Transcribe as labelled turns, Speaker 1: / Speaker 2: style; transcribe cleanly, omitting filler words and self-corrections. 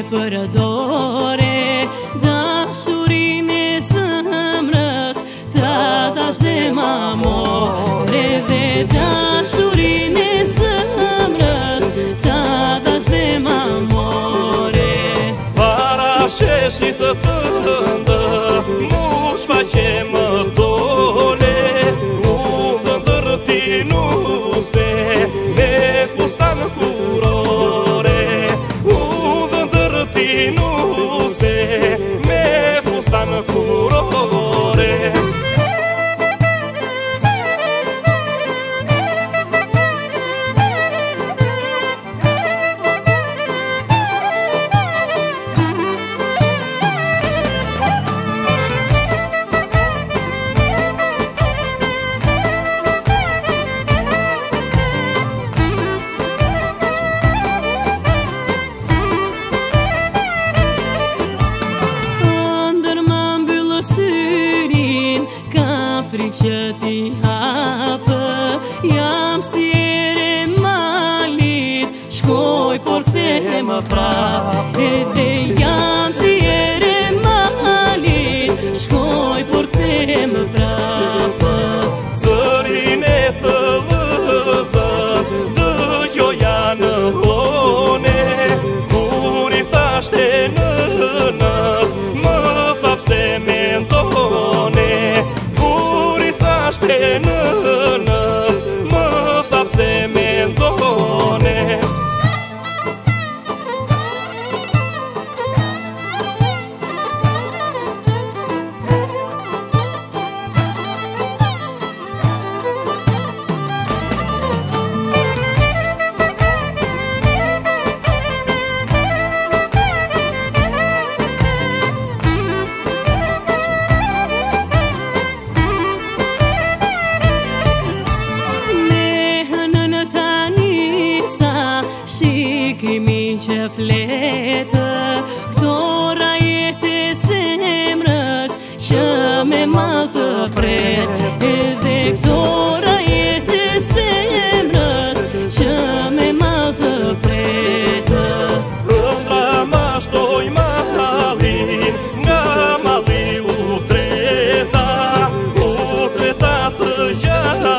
Speaker 1: për dore, dashurin e zemrës ta dash dhe mamore, dhe dashurin e zemrës ta dash dhe mamore.
Speaker 2: Para sheshit të tëndë, mu shfaqe më dole, u dhëndër ti nuse, me fustan kurore, u dhëndër ti nuse, me fustan kurore.
Speaker 1: Frikë që ti hapë, jam si ere malit, shkoj por kthehem më prap. Edhe jam si ere malit, shkoj por kthehem më prap.
Speaker 2: Zërin e thëllëzës, dëgjoja në hone, kur i thashte nënës, më thap se mendone. Ashte nënës, më thap se mendone.
Speaker 1: Kimi që fletë, këto rajet e zemrës që me malë të pretë, edhe këto rajet e zemrës që me malë të pretë.
Speaker 2: Ëndra ma shtoj malin, nga mali u treta së gjara.